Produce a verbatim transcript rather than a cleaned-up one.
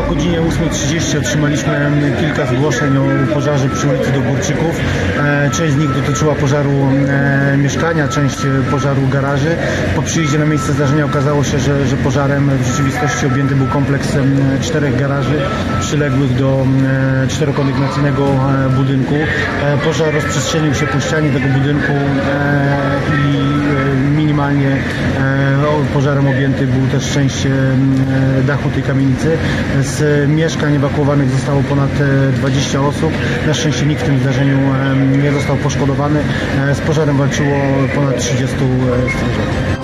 o godzinie ósmej trzydzieści otrzymaliśmy kilka zgłoszeń o pożarze przy ulicy Dogórczyków. Część z nich dotyczyła pożaru mieszkania, część pożaru garaży. Po przyjeździe na miejsce zdarzenia okazało się, że, że pożarem w rzeczywistości objęty był kompleks czterech garaży przyległych do czterokondygnacyjnego budynku. Pożar rozprzestrzenił się po ścianie tego budynku i minimalnie pożarem objęty był też część dachu tej kamienicy. Z mieszkań ewakuowanych zostało ponad dwadzieścia osób. Na szczęście nikt w tym zdarzeniu nie został poszkodowany. Z pożarem walczyło ponad trzydziestu strażaków.